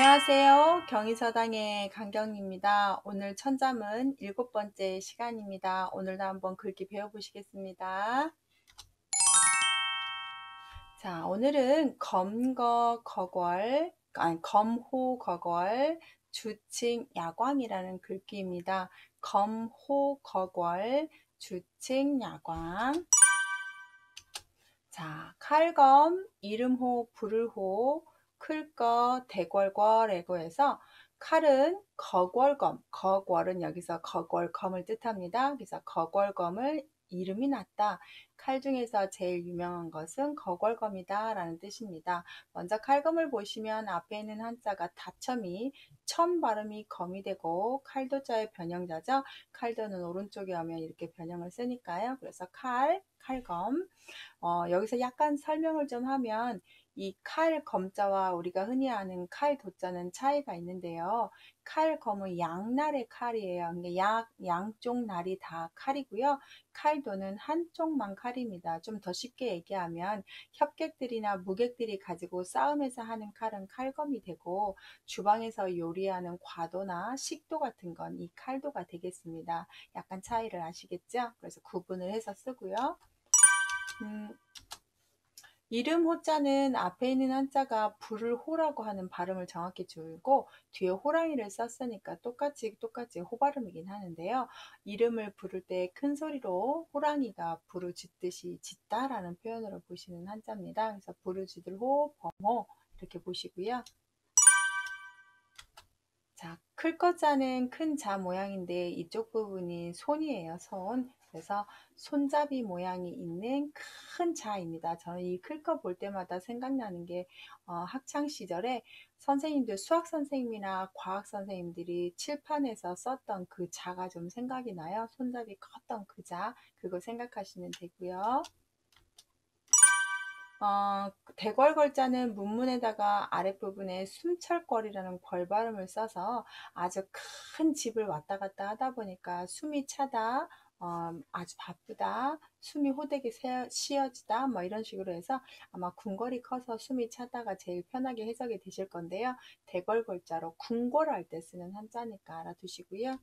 안녕하세요. 경희서당의 강경입니다. 오늘 천잠은 7번째 시간입니다. 오늘도 한번 글귀 배워보시겠습니다. 자, 오늘은 검호거궐, 주칭, 야광이라는 글귀입니다. 검호거궐, 주칭, 야광. 자, 칼검, 이름호, 부를호, 클거, 대궐궐에고 해서 칼은 거궐검, 거궐은 여기서 거궐검을 뜻합니다. 그래서 거궐검을 이름이 났다. 칼 중에서 제일 유명한 것은 거궐검이다 라는 뜻입니다. 먼저 칼검을 보시면 앞에 있는 한자가 다첨이 첨 발음이 검이 되고 칼도자의 변형자죠. 칼도는 오른쪽에 오면 이렇게 변형을 쓰니까요. 그래서 칼검. 여기서 약간 설명을 좀 하면 이 칼 검자와 우리가 흔히 아는 칼 도자는 차이가 있는데요. 칼 검은 양날의 칼이에요. 그러니까 양쪽 날이 다 칼이고요. 칼도는 한쪽만 칼입니다. 좀 더 쉽게 얘기하면 협객들이나 무객들이 가지고 싸움에서 하는 칼은 칼검이 되고 주방에서 요리하는 과도나 식도 같은 건 이 칼도가 되겠습니다. 약간 차이를 아시겠죠? 그래서 구분을 해서 쓰고요. 이름 호자는 앞에 있는 한자가 불을 호라고 하는 발음을 정확히 줄고 뒤에 호랑이를 썼으니까 똑같이 호발음이긴 하는데요. 이름을 부를 때 큰 소리로 호랑이가 불을 짖듯이 짖다라는 표현으로 보시는 한자입니다. 그래서 불을 짖을 호, 범호 이렇게 보시고요. 자, 클 거자는 큰 자 모양인데 이쪽 부분이 손이에요, 손. 그래서 손잡이 모양이 있는 큰 자입니다. 저는 이 클 거 볼 때마다 생각나는 게 학창 시절에 선생님들, 수학 선생님이나 과학 선생님들이 칠판에서 썼던 그 자가 좀 생각이 나요. 손잡이 컸던 그 자, 그거 생각하시면 되고요. 대궐걸자는 문문에다가 아랫부분에 숨철거리라는 걸 발음을 써서 아주 큰 집을 왔다 갔다 하다 보니까 숨이 차다, 아주 바쁘다, 숨이 호되게 쉬어지다, 뭐 이런 식으로 해서 아마 궁궐이 커서 숨이 차다가 제일 편하게 해석이 되실 건데요. 대궐걸자로 궁궐할 때 쓰는 한자니까 알아두시고요.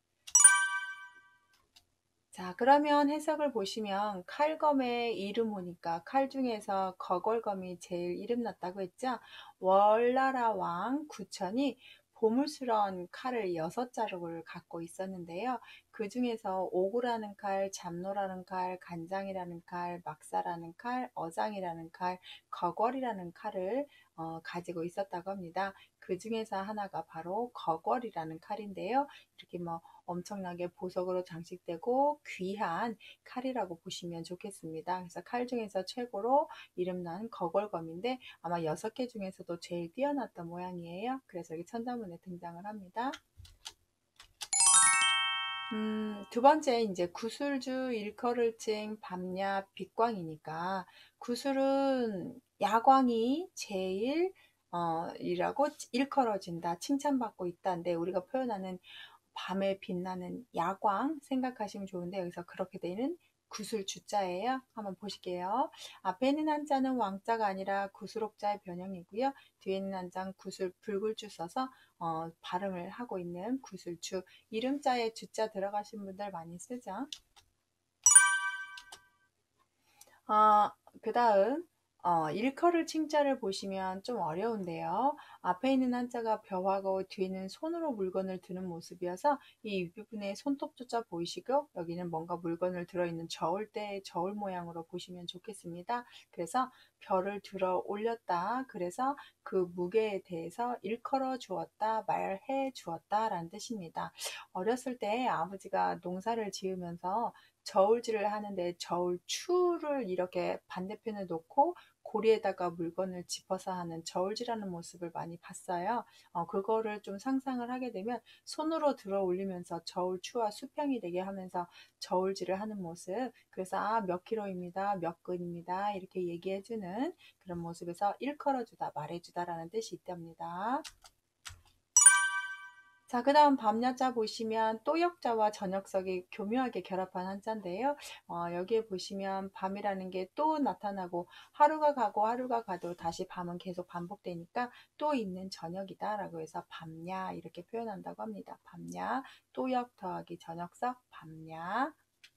자, 그러면 해석을 보시면 칼검의 이름호니까 칼 중에서 거궐검이 제일 이름났다고 했죠. 월나라 왕 구천이 보물스러운 칼을 6자루를 갖고 있었는데요. 그 중에서 오구라는 칼, 잡노라는 칼, 간장이라는 칼, 막사라는 칼, 어장이라는 칼, 거궐이라는 칼을 가지고 있었다고 합니다. 그 중에서 하나가 바로 거궐이라는 칼인데요. 이렇게 뭐 엄청나게 보석으로 장식되고 귀한 칼이라고 보시면 좋겠습니다. 그래서 칼 중에서 최고로 이름난 거궐검인데 아마 6개 중에서도 제일 뛰어났던 모양이에요. 그래서 여기 천자문에 등장을 합니다. 두 번째 이제 구술주 일컬을칭 밤야 빛광이니까 구술은 야광이 제일 이라고 일컬어진다, 칭찬받고 있다인데 우리가 표현하는 밤에 빛나는 야광 생각하시면 좋은데 여기서 그렇게 되는 구슬 주자예요. 한번 보실게요. 앞에 있는 한자는 왕자가 아니라 구슬옥자의 변형이고요. 뒤에 있는 한자는 구슬 붉을주 써서 발음을 하고 있는 구슬주. 이름자에 주자 들어가신 분들 많이 쓰죠. 그 다음 일컬을 칭자를 보시면 좀 어려운데요. 앞에 있는 한자가 벼하고 뒤에는 손으로 물건을 드는 모습이어서 이 윗부분에 손톱조차 보이시고 여기는 뭔가 물건을 들어있는 저울대 저울 모양으로 보시면 좋겠습니다. 그래서 벼를 들어 올렸다. 그래서 그 무게에 대해서 일컬어 주었다, 말해 주었다 라는 뜻입니다. 어렸을 때 아버지가 농사를 지으면서 저울질을 하는데 저울추를 이렇게 반대편에 놓고 고리에다가 물건을 짚어서 하는 저울질하는 모습을 많이 봤어요. 그거를 좀 상상을 하게 되면 손으로 들어 올리면서 저울추와 수평이 되게 하면서 저울질을 하는 모습. 그래서 몇 킬로입니다, 몇 근입니다 이렇게 얘기해주는 그런 모습에서 일컬어주다, 말해주다라는 뜻이 있답니다. 자, 그 다음 밤야자 보시면 또역자와 저녁석이 교묘하게 결합한 한자인데요. 여기에 보시면 밤이라는 게 또 나타나고 하루가 가고 하루가 가도 다시 밤은 계속 반복되니까 또 있는 저녁이다 라고 해서 밤야 이렇게 표현한다고 합니다. 밤야, 또역 더하기 저녁석, 밤야.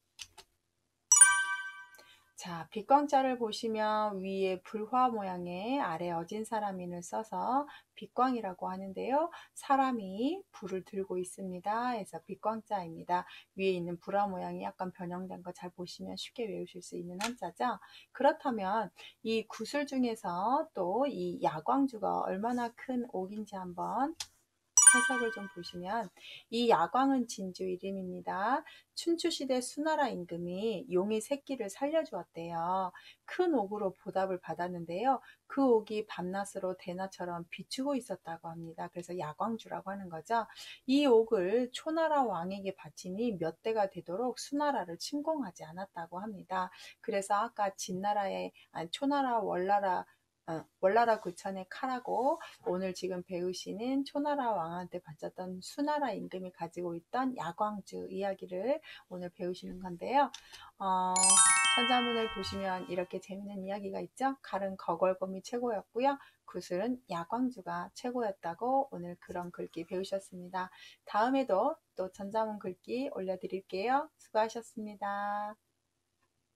자, 빛광자를 보시면 위에 불화 모양의 아래 어진 사람인을 써서 빛광이라고 하는데요. 사람이 불을 들고 있습니다. 그래서 빛광자입니다. 위에 있는 불화 모양이 약간 변형된 거 잘 보시면 쉽게 외우실 수 있는 한자죠. 그렇다면 이 구술 중에서 또 이 야광주가 얼마나 큰 옥인지 한번 해석을 좀 보시면 이 야광은 진주 이름입니다. 춘추시대 수나라 임금이 용의 새끼를 살려주었대요. 큰 옥으로 보답을 받았는데요. 그 옥이 밤낮으로 대낮처럼 비추고 있었다고 합니다. 그래서 야광주라고 하는 거죠. 이 옥을 초나라 왕에게 바치니 몇 대가 되도록 수나라를 침공하지 않았다고 합니다. 그래서 아까 진나라의 아니, 초나라 월나라 구천의 칼하고 오늘 지금 배우시는 초나라 왕한테 바쳤던 수나라 임금이 가지고 있던 야광주 이야기를 오늘 배우시는 건데요. 천자문을 보시면 이렇게 재밌는 이야기가 있죠. 칼은 거걸검이 최고였고요. 구슬은 야광주가 최고였다고 오늘 그런 글귀 배우셨습니다. 다음에도 또 천자문 글귀 올려드릴게요. 수고하셨습니다.